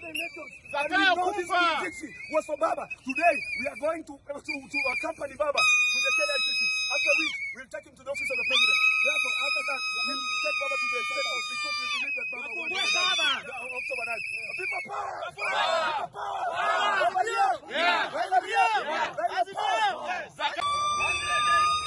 was for Baba. Today we are going to accompany Baba to the KICC. After which we'll take him to the office of the president. Therefore, after that, we'll take Baba to the state house because we believe that Baba will October 9th. People power! Power! Power!